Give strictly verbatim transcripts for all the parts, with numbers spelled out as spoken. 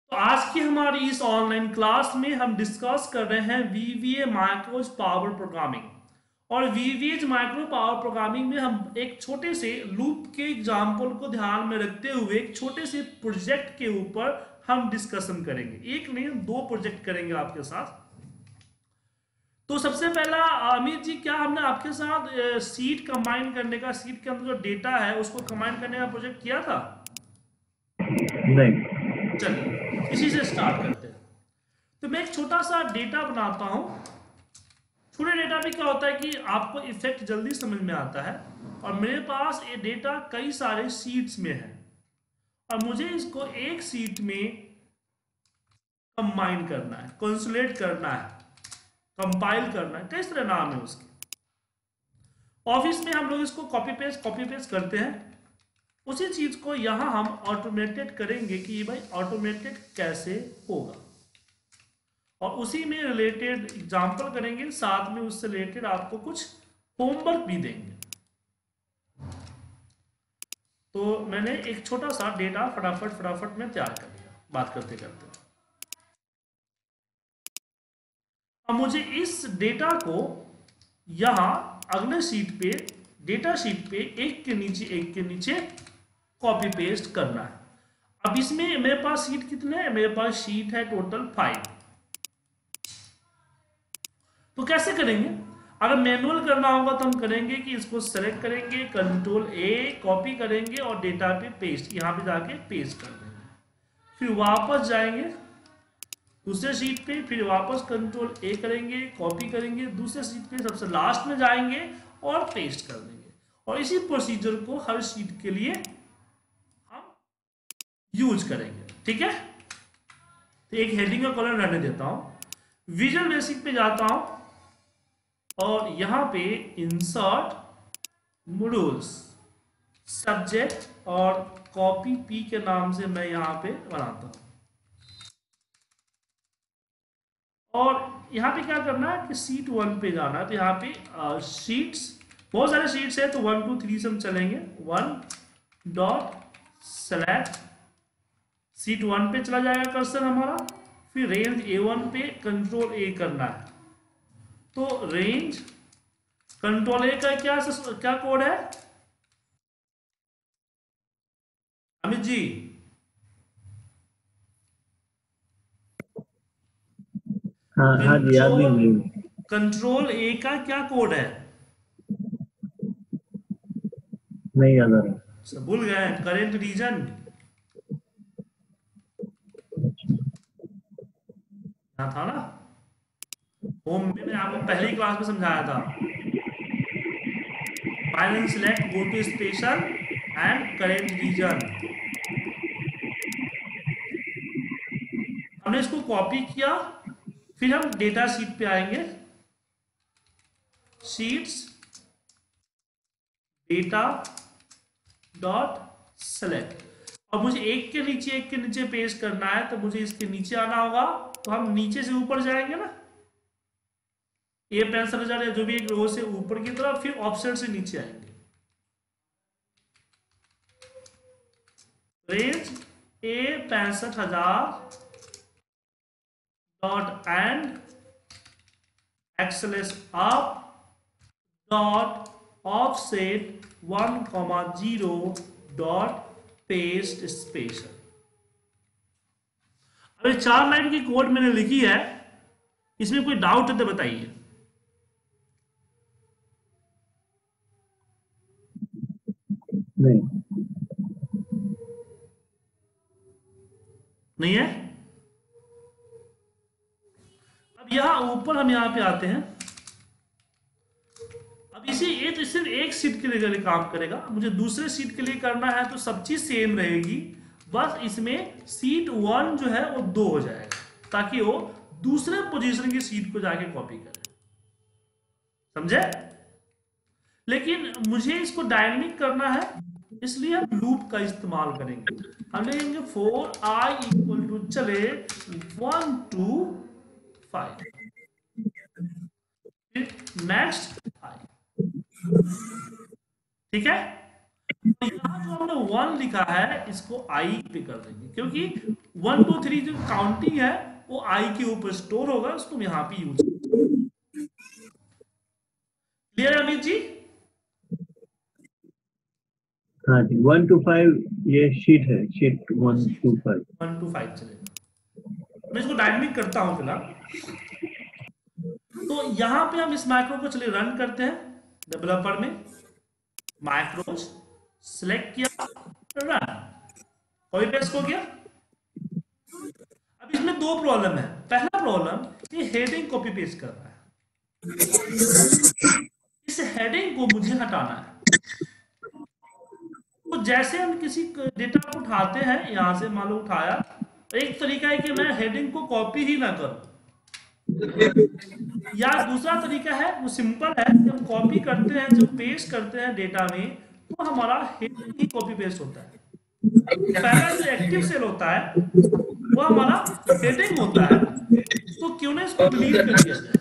तो आज की हमारी इस ऑनलाइन क्लास में हम डिस्कस कर रहे हैं वीवीए माइक्रोज पावर प्रोग्रामिंग। और वीवीए माइक्रो पावर प्रोग्रामिंग में हम एक छोटे से लूप के एग्जाम्पल को ध्यान में रखते हुए एक छोटे से प्रोजेक्ट के ऊपर हम डिस्कशन करेंगे। एक नहीं, दो प्रोजेक्ट करेंगे आपके साथ। तो सबसे पहला अमित जी, क्या हमने आपके साथ सीट कंबाइन करने का, सीट के अंदर जो डेटा है उसको कंबाइन करने का प्रोजेक्ट किया था? नहीं। चलिए इसी से स्टार्ट करते हैं। तो मैं एक छोटा सा डेटा बनाता हूं। छोटे डेटा में क्या होता है कि आपको इफेक्ट जल्दी समझ में आता है। और मेरे पास ये डेटा कई सारे सीट्स में है और मुझे इसको एक सीट में कंबाइन करना है, कंसोलेट करना है, कंपाइल करना है, कई तरह नाम है उसके। ऑफिस में हम लोग इसको कॉपी पेस्ट कॉपी पेस्ट करते हैं। उसी चीज को यहां हम ऑटोमेटेड करेंगे कि भाई ऑटोमेटेड कैसे होगा, और उसी में रिलेटेड एग्जाम्पल करेंगे, साथ में उससे रिलेटेड आपको कुछ होमवर्क भी देंगे। तो मैंने एक छोटा सा डेटा फटाफट फटाफट में तैयार कर लिया बात करते करते। अब मुझे इस डेटा को यहां अगले शीट पे, डेटा शीट पे एक के नीचे एक के नीचे कॉपी पेस्ट करना है। अब इसमें मेरे पास शीट कितने हैं? मेरे पास शीट है टोटल फाइव। तो कैसे करेंगे? अगर मैनुअल करना होगा तो हम करेंगे कि इसको सेलेक्ट करेंगे, कंट्रोल ए कॉपी करेंगे और डेटा पे पेस्ट, यहां पे जाके पेस्ट कर देंगे। फिर वापस जाएंगे दूसरे शीट पे, फिर वापस कंट्रोल ए करेंगे, कॉपी करेंगे, दूसरे शीट पे सबसे लास्ट में जाएंगे और पेस्ट कर देंगे। और इसी प्रोसीजर को हर शीट के लिए हम यूज करेंगे। ठीक है, तो एक हेडिंग का कॉलम रहने देता हूं, विजुअल बेसिक पे जाता हूं और यहां पे इंसर्ट मॉड्यूल्स सब्जेक्ट और कॉपी पी के नाम से मैं यहां पे बनाता हूं। और यहां पे क्या करना है कि सीट वन पे जाना है। तो यहां पे शीट्स, बहुत सारे शीट्स है, तो वन टू थ्री से हम चलेंगे। One dot select, sheet one पे चला जाएगा कर्सर हमारा। फिर रेंज ए वन पे कंट्रोल ए करना है, तो रेंज कंट्रोल ए का क्या क्या कोड है अमित जी? हाँ हाँ जी, याद नहीं कंट्रोल मुझे। कंट्रोल ए का क्या कोड है? नहीं याद आ रहा। सब भूल गए? करेंट रीजन यहाँ था ना, होम में मैंने आपको पहली क्लास में समझाया था। File and select, go to special and current region. हमने इसको कॉपी किया, फिर हम डेटा शीट पे आएंगे, शीट्स डेटा डॉट सेलेक्ट। और मुझे एक के नीचे एक के नीचे पेस्ट करना है, तो मुझे इसके नीचे आना होगा। तो हम नीचे से ऊपर जाएंगे ना, ए पैंसठ हजार या जो भी एक रो से ऊपर की तरफ, फिर ऑप्शन से नीचे आएंगे। रेंज ए पैंसठ हजार dot end xl up dot offset one comma zero dot paste special. अभी चार लाइन की कोड मैंने लिखी है, इसमें कोई डाउट है तो बताइए। नहीं। नहीं है? अब यहां ऊपर हम यहां पे आते हैं। अब इसी ये तो सिर्फ एक सीट के लिए काम करेगा, मुझे दूसरे सीट के लिए करना है तो सब चीज सेम रहेगी, बस इसमें सीट वन जो है वो दो हो जाएगा, ताकि वो दूसरे पोजीशन की सीट को जाके कॉपी करे। समझे? लेकिन मुझे इसको डायनेमिक करना है, इसलिए हम लूप का इस्तेमाल करेंगे। हम लिखेंगे फोर आई इक्वल टू, चले one two five, next I. ठीक है, तो यहां जो हमने वन लिखा है इसको आई पे कर देंगे, क्योंकि वन टू थ्री जो काउंटिंग है वो आई के ऊपर स्टोर होगा, उसको हम यहाँ पे यूज। क्लियर है अमित जी? हाँ जी, वन टू फाइव ये शीट है, sheet one two five. One two five चलेगा। मैं इसको डायनेमिक करता हूं फिलहाल। तो यहां पे हम इस मैक्रो को चलिए रन करते हैं डेवलपर में। मैक्रोज सिलेक्ट किया, रन, कॉपी पेस्ट हो गया। अब इसमें दो प्रॉब्लम है। पहला प्रॉब्लम ये हेडिंग कॉपी पेस्ट कर रहा है, इस हेडिंग को मुझे हटाना है। तो जैसे हम किसी डेटा को उठाते हैं, यहां से मान लो उठाया, एक तरीका है कि मैं हेडिंग को कॉपी ही ना करूं, या दूसरा तरीका है वो सिंपल है कि हम कॉपी करते हैं, जब पेस्ट करते हैं डेटा में तो हमारा हेडिंग ही कॉपी पेस्ट होता है। पहला जो एक्टिव सेल होता है वो हमारा हेडिंग होता है, तो क्यों ना इसको डिलीट कर दिया जाए।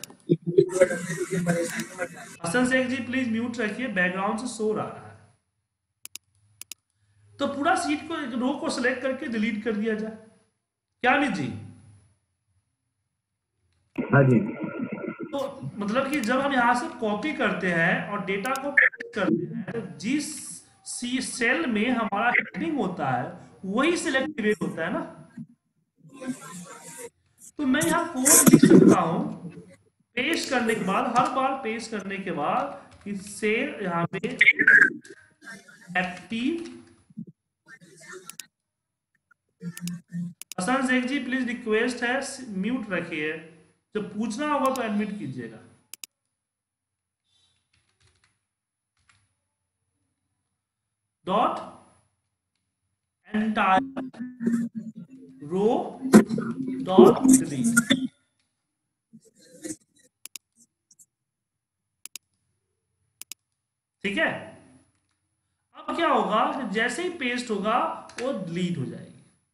हसन शेख जी प्लीज म्यूट रखिए, बैकग्राउंड से शो रहा है। तो पूरा सीट को, रो को सिलेक्ट करके डिलीट कर दिया जाए, क्या अमित जी? हाँ जी। तो मतलब कि जब हम यहां से कॉपी करते हैं और डेटा को पेस्ट करते हैं, तो जिस सी सेल में हमारा हेडिंग होता है वही सिलेक्ट होता है ना। तो मैं यहाँ कोड लिख सकता हूं पेस्ट करने के बाद, हर बार पेस्ट करने के बाद कि सेल यहाँ पे active. Hasan Shaikh ji please request है म्यूट रखिए, जब पूछना होगा तो एडमिट कीजिएगा। Dot entire row dot delete. ठीक है। अब क्या होगा कि जैसे ही पेस्ट होगा वो डिलीट हो जाएगी।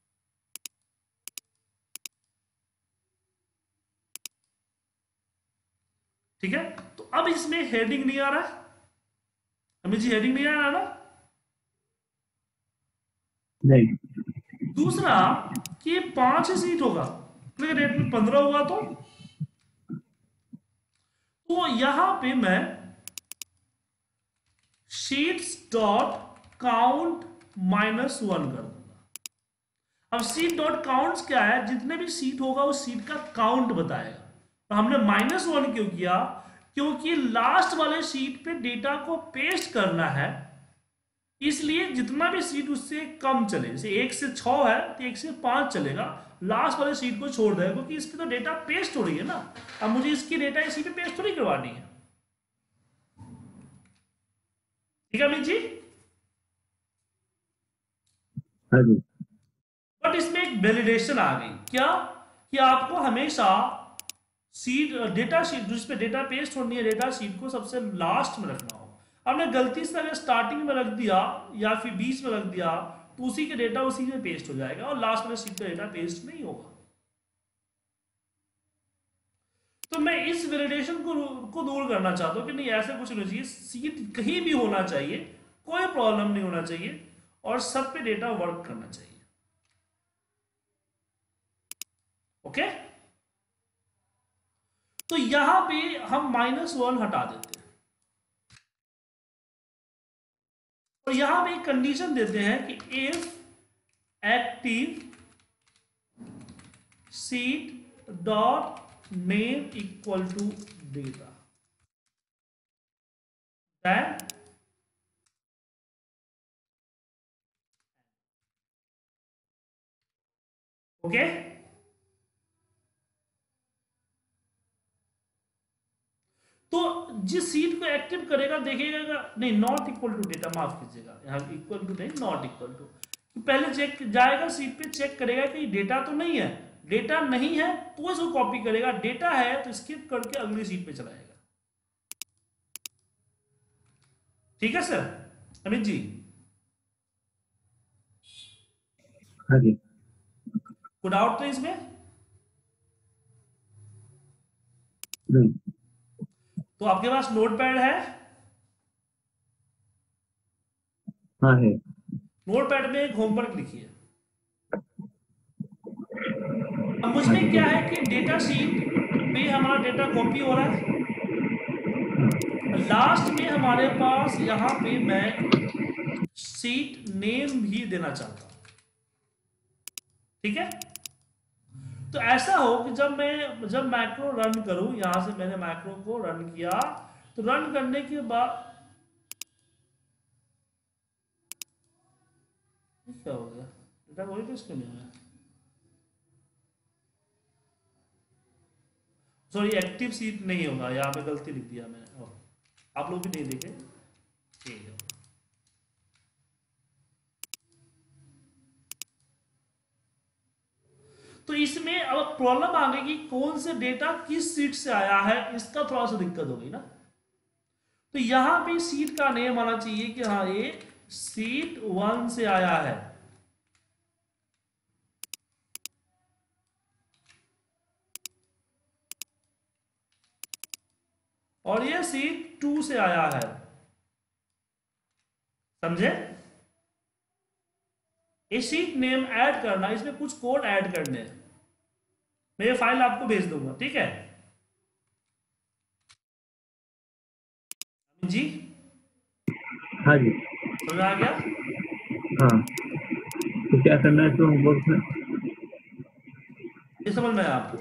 ठीक है। तो अब इसमें हेडिंग नहीं आ रहा है अमित जी, हेडिंग नहीं आ रहा ना। नहीं। दूसरा कि ये पांच ही सीट होगा, लेकिन रेट में पंद्रह होगा तो तो यहां पे मैं sheets dot count minus one कर दूंगा। अब सीट डॉट काउंट क्या है, जितने भी सीट होगा उस सीट का काउंट बताएगा। तो हमने माइनस वन क्यों किया, क्योंकि लास्ट वाले सीट पे डेटा को पेस्ट करना है, इसलिए जितना भी सीट उससे कम चले, जैसे एक से छह है तो एक से पांच चलेगा, लास्ट वाले सीट को छोड़ देगा, क्योंकि इस पे तो डेटा पेस्ट हो रही है ना। अब मुझे इसकी डेटा इसी पे पेस्ट थोड़ी करवानी है। ठीक है अमित जी। हाँ जी। बट इसमें एक वैलिडेशन आ गई, क्या कि आपको हमेशा सीट डेटा शीट जिस पे डेटा पेस्ट होनी है, डेटा शीट को सबसे लास्ट में रखना हो। आपने गलती से अगर स्टार्टिंग में रख दिया या फिर बीच में रख दिया तो उसी के डेटा उसी में पेस्ट हो जाएगा और लास्ट में सीट का डेटा पेस्ट नहीं होगा। तो मैं इस वैलिडेशन को को दूर करना चाहता हूं कि नहीं, ऐसा कुछ नहीं चाहिए, सीट कहीं भी होना चाहिए, कोई प्रॉब्लम नहीं होना चाहिए और सब पे डेटा वर्क करना चाहिए। ओके। तो यहां पे हम माइनस वन हटा देते हैं और यहां पे एक कंडीशन देते हैं कि if active sheet dot name equal to data, that okay. तो जिस सीट को एक्टिव करेगा देखेगा, नहीं नॉट इक्वल टू डेटा, माफ कीजिएगा, यहां इक्वल टू नहीं, नॉट इक्वल टू। पहले चेक जाएगा सीट पे, चेक करेगा कि डेटा तो नहीं है, डेटा नहीं है तो इसको कॉपी करेगा, डेटा है तो स्किप करके अगली सीट पे चलाएगा। ठीक है सर अमित जी। हाँ जी। कोई डाउट तो इसमें? नहीं। तो आपके पास नोट पैड है? हाँ है। नोट पैड में एक होमवर्क लिखिए। अब मुझमें क्या है कि डेटा शीट पे हमारा डेटा कॉपी हो रहा है, लास्ट में हमारे पास यहाँ पे मैं शीट नेम भी देना चाहता हूं, ठीक है। तो ऐसा हो कि जब मैं जब मैक्रो रन करूं, यहां से मैंने मैक्रो को रन किया, तो रन करने के बाद क्या हो गया, डेटा कोई पेस्ट क्यों नहीं हुआ, सॉरी एक्टिव शीट नहीं होगा, यहाँ पे गलती लिख दिया मैंने, आप लोग भी नहीं देखे, ठीक है। तो इसमें अब प्रॉब्लम आ गई कि कौन से डेटा किस सीट से आया है, इसका थोड़ा सा दिक्कत हो गई ना। तो यहां पे सीट का नेम आना चाहिए कि हाँ ये सीट वन से आया है, और ये सीट टू से आया है, समझे। ये सीट नेम ऐड करना, इसमें कुछ कोड ऐड करने हैं, मैं ये फाइल आपको भेज दूंगा, ठीक है जी। हाँ जी, समझ आ गया। हाँ, तो क्या करना है तो होमवर्क में? ये समझ में आया आपको?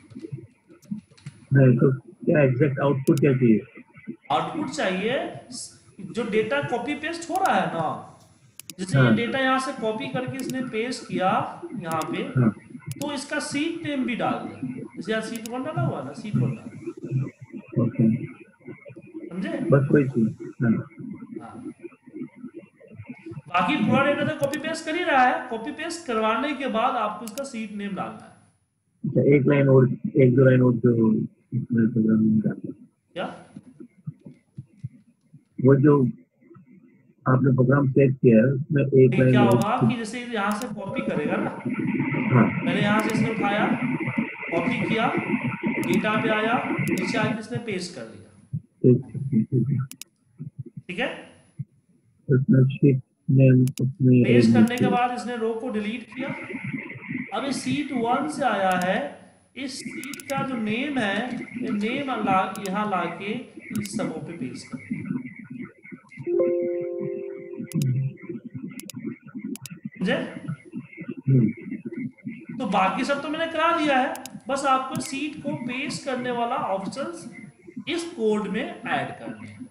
नहीं तो क्या एग्जैक्ट आउटपुट क्या चाहिए? आउटपुट चाहिए जो डेटा कॉपी पेस्ट हो रहा है ना, जैसे ये हाँ डेटा यहाँ से कॉपी करके इसने पेस्ट किया यहाँ पे, हाँ, तो इसका सीट नेम भी डाल दे, जैसे यहाँ सीट वन डाला हुआ ना, सीट वन डाल, ओके, समझे। बस वही चीज। हाँ, हाँ, बाकी पूरा डेटा तो कॉपी पेस्ट कर ही रहा है, कॉपी पेस्ट करवाने के बाद आपको इसका सीट नेम डालना है। अच्छा, एक लाइन और, एक दो लाइन और जो इसमें प्रोग्रामिंग का, क्या वो जो आपने प्रोग्राम सेव किया है उसमें एक ये क्या लाइन और। होगा कि जैसे यहाँ से कॉपी करेगा ना, हाँ, पहले यहाँ से इसने उठाया, कॉपी किया, डेटा पे आया, नीचे आके इसने पेस्ट कर दिया, ठीक ठीक है। ठीक है। उसमें शीट नेम उसमें पेस्ट करने के एक- बाद इसने रो को डिलीट किया, अब ये सीट वन से आया है, इस सीट का जो नेम है, ये नेम ला यहाँ लाके इस सबों पे पेस्ट कर दिया, समझे। हम्म, तो बाकी सब तो मैंने करा दिया है, बस आपको सीट को पेस्ट करने वाला ऑप्शंस इस कोड में ऐड करने हैं,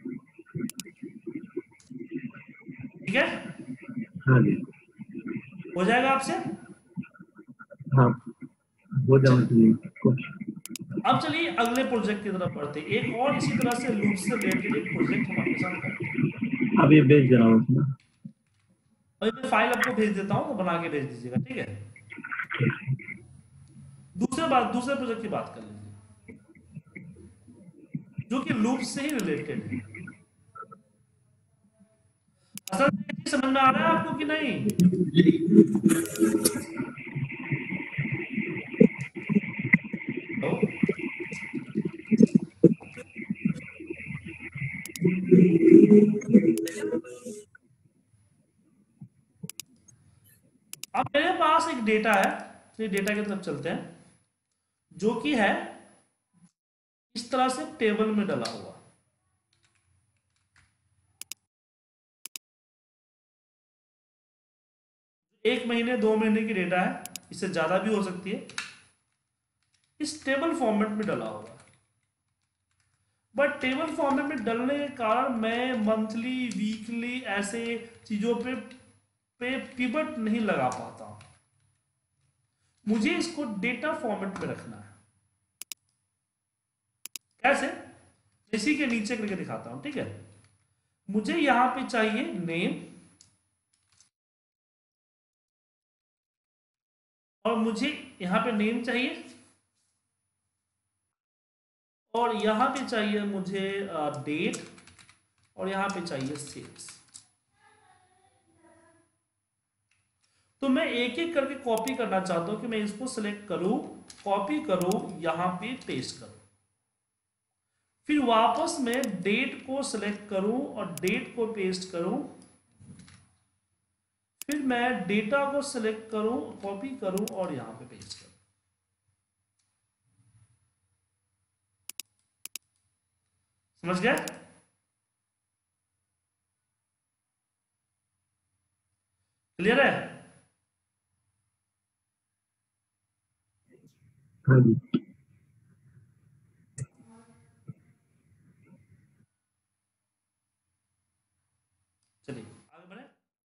ठीक है। हाँ जी, हो जाएगा आपसे। हाँ, हो जाना चलिए चाहिए कुछ। अब चलिए अगले प्रोजेक्ट की तरफ बढ़ते हैं, एक और इसी तरह से लूप से रिलेटेड एक प्रोजेक्ट हम आपके साथ करते हैं। अब ये भेज दे रहा हूँ उसमें। अभी मैं फाइल आपको भेज देता हूँ, तो बना के भेज दीजिएगा, ठीक है। दूसरे बात दूसरे प्रोजेक्ट की बात कर लीजिए, जो कि लूप से ही रिलेटेड है। असल में समझ में आ रहा है आपको कि नहीं? तो अब मेरे पास एक डेटा है, तो डेटा की तरफ चलते हैं, जो कि है इस तरह से टेबल में डाला हुआ। एक महीने दो महीने की डेटा है, इससे ज्यादा भी हो सकती है, इस टेबल फॉर्मेट में डाला हुआ है। बट टेबल फॉर्मेट में डालने के कारण मैं मंथली वीकली ऐसे चीजों पे पे पिवट नहीं लगा पाता, मुझे इसको डेटा फॉर्मेट में रखना है। कैसे, इसी के नीचे करके दिखाता हूं, ठीक है। मुझे यहां पे चाहिए नेम, और मुझे यहां पे नेम चाहिए, और यहां पे चाहिए मुझे डेट, और यहां पे चाहिए सेल्स। तो मैं एक एक करके कॉपी करना चाहता हूं कि मैं इसको सिलेक्ट करूं, कॉपी करूं, यहां पे पेस्ट करूं, फिर वापस में डेट को सिलेक्ट करूं और डेट को पेस्ट करूं, फिर मैं डेटा को सिलेक्ट करूं, कॉपी करूं और यहां पे पेस्ट करूं। समझ गए? क्लियर है? हाँ जी। चलिए आगे बढ़े।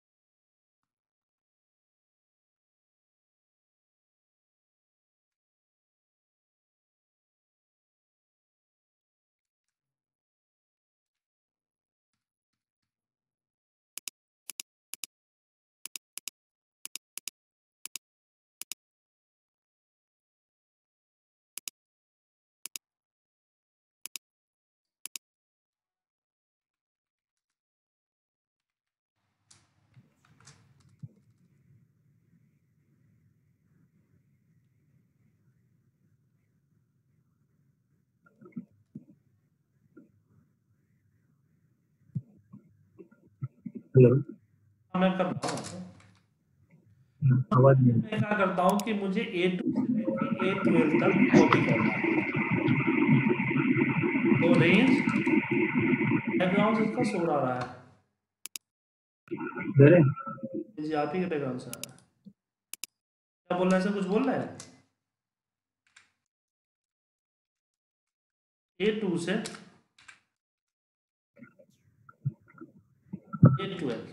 हेलो, हाँ, मैं कर रहा हूँ। आवाज नहीं। मैं क्या करता हूँ कि मुझे ए टू से लेके ए ट्वेल्व तक कॉपी करना है। तो रेंज बैकग्राउंड इसका सो रहा है दे रहे? जी, आप ही के बैकग्राउंड से आ रहा है। क्या बोल रहे हैं सर? कुछ बोल रहे हैं? ए टू से ए ट्वेल्व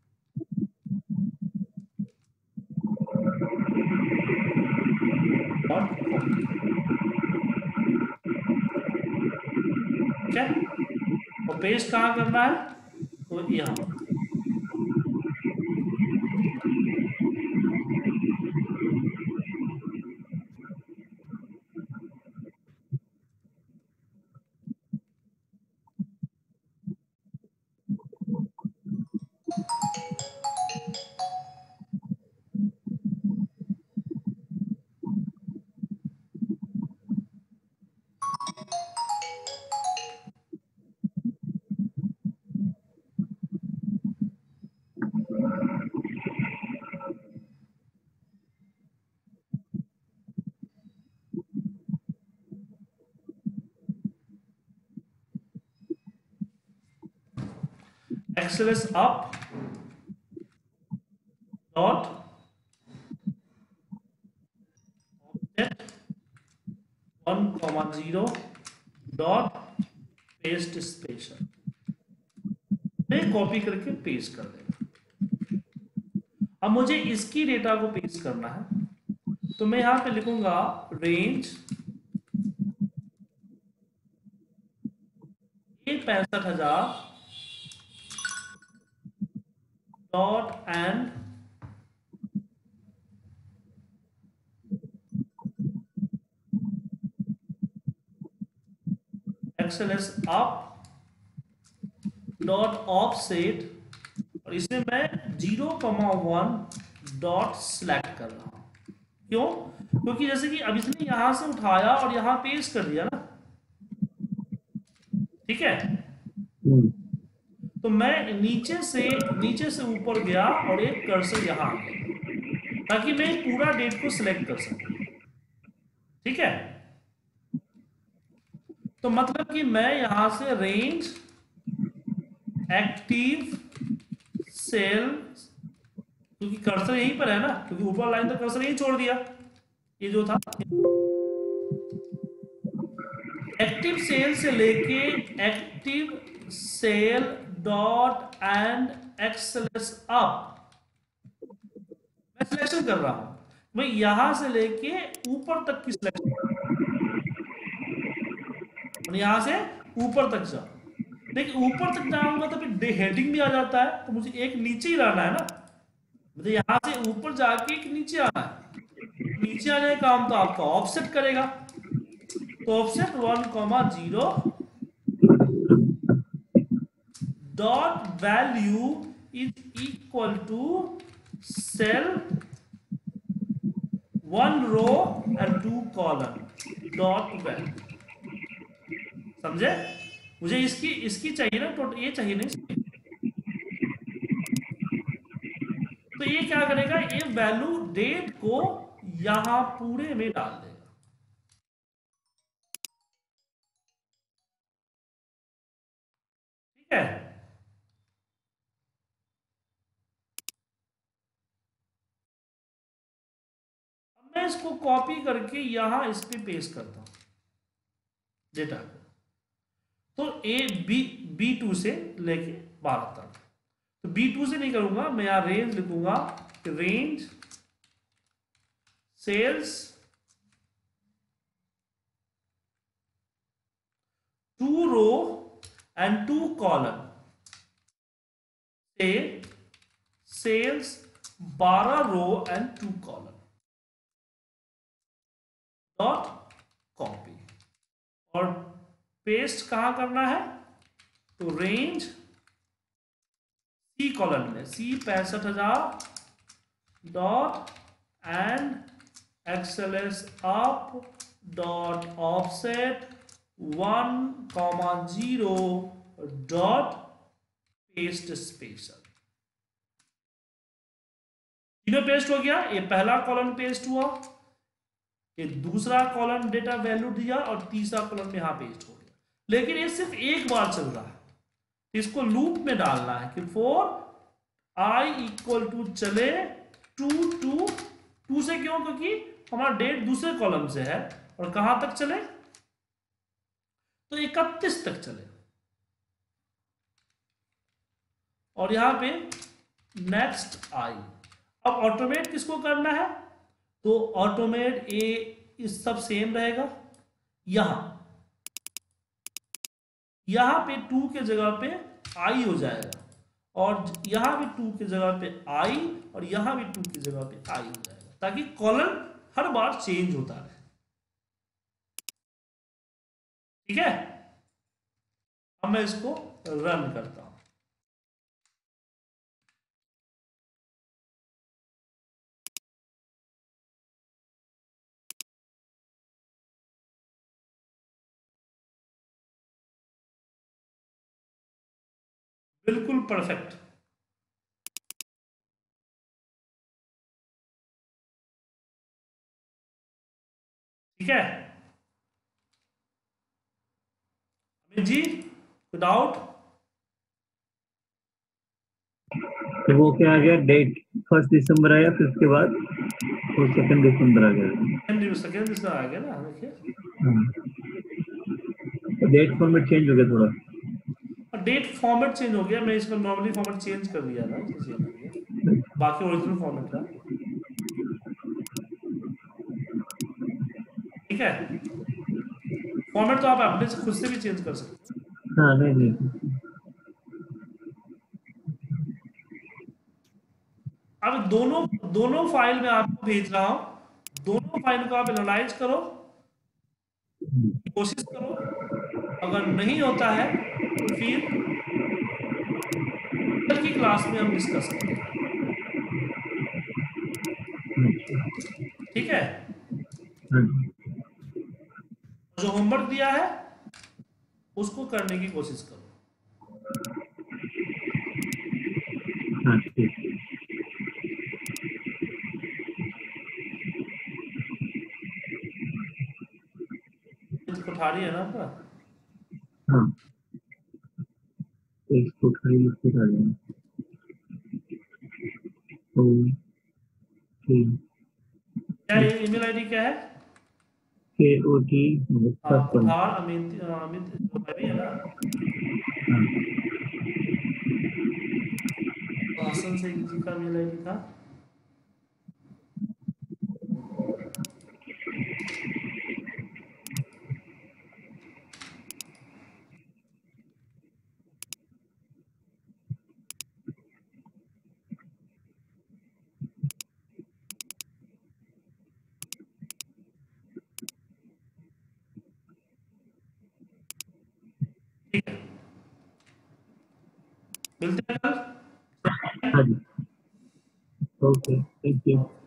डॉट कॉपी। ठीक है, और पेस्ट कहाँ करना है? तो यहाँ। Xl up dot object one comma zero dot paste special. मैं कॉपी करके पेस्ट कर देगा। अब मुझे इसकी डेटा को पेस्ट करना है, तो मैं यहां पे लिखूंगा रेंज ए पैंसठ हजार dot end xl up dot offset, और इसमें मैं zero comma one dot select कर रहा हूं। क्यों? क्योंकि जैसे कि अब इसने यहां से उठाया और यहां पेस्ट कर दिया ना, ठीक है? हम्म, तो मैं नीचे से नीचे से ऊपर गया और एक कर्सर यहां आ गया, ताकि मैं पूरा डेट को सिलेक्ट कर सकूं। ठीक है, तो मतलब कि मैं यहां से रेंज एक्टिव सेल, क्योंकि कर्सर यहीं पर है ना, क्योंकि ऊपर लाइन तो कर्सर यहीं छोड़ दिया, ये जो था एक्टिव सेल से लेके active cell dot end xl up मैं सिलेक्शन कर रहा हूं। मैं यहां से लेके ऊपर तक की सिलेक्शन, यहां से ऊपर तक जाओ। लेकिन ऊपर तक जाऊंगा तो फिर हेडिंग भी आ जाता है, तो मुझे एक नीचे ही रहना है ना, मतलब यहां से ऊपर जाके एक नीचे आना है। नीचे आने का काम तो आपका ऑफसेट करेगा। तो offset one comma zero dot value is equal to cell one row and two column dot value. समझे? मुझे इसकी इसकी चाहिए ना, टोटल ये चाहिए नहीं। तो ये क्या करेगा, ये वैल्यू डेट को यहां पूरे में डाल देगा। ठीक है। अब मैं इसको कॉपी करके यहां इस पे पेस्ट करता हूं डेटा को। तो ए बी बी टू से लेके बारह तक, तो बी टू से नहीं करूंगा मैं, यहां रेंज लिखूंगा, range cells two row and two column से सेल्स बारह row and two column dot copy. और पेस्ट कहां करना है, तो रेंज सी कॉलम में, सी पैंसठ हजार dot end XLS up dot offset one comma zero dot paste special. तीनों पेस्ट हो गया, ये पहला कॉलम पेस्ट हुआ, ये दूसरा कॉलम डेटा वैल्यू दिया, और तीसरा कॉलम यहां पेस्ट हो गया। लेकिन ये सिर्फ एक बार चल रहा है, इसको लूप में डालना है कि फोर आई इक्वल टू चले टू टू टू से, क्यों, क्योंकि हमारा डेट दूसरे कॉलम से है, और कहां तक चले, तो इकतीस तक चले। और यहां पे नेक्स्ट आई। अब ऑटोमेट किसको करना है, तो ऑटोमेट ए इस सब सेम रहेगा, यहां यहां पे टू के जगह पे आई हो जाएगा, और यहां भी टू की जगह पे आई, और यहां भी टू की जगह पे आई हो जाएगा, ताकि कॉलम हर बार चेंज होता है। ठीक है, अब मैं इसको रन करता हूं। बिल्कुल परफेक्ट। ठीक है अमित जी, विदाउट, तो वो क्या आ गया, डेट फर्स्ट दिसंबर आया, फिर उसके बाद वो सेकंड दिसंबर आ गया, सेकेंड दिसंबर आ गया ना, देखिए तो डेट फॉर्मेट चेंज हो गया थोड़ा। डेट फॉर्मेट चेंज हो गया, मैं इसका नॉर्मली फॉर्मेट चेंज कर दिया था, इसलिए चेंज हो गया, बाकी ओरिजिनल फॉर्मेट था। ठीक है, फॉर्मेट तो आप अपने से खुद से भी चेंज कर सकते हैं। हाँ नहीं नहीं, अब दोनों दोनों फाइल में आपको भेज रहा हूं, दोनों फाइल को आप एनालाइज करो, कोशिश करो, अगर नहीं होता है तो फिर कल की क्लास में हम डिस्कस करेंगे। ठीक है, जो होमवर्क दिया है उसको करने की कोशिश करो। हाँ ठीक, कोठारी है ना आपका, हाँ तो इसको खाली उसको डाल देना, तो ठीक, क्या ईमेल आईडी क्या है, के ओ टी हाँ फर्स्ट वन, कोठार अमित अमित जो है भी है ना, हासन से जी का ईमेल आईडी था, ठीक है, मिलते हैं कल। हाँ जी, ओके थैंक यू।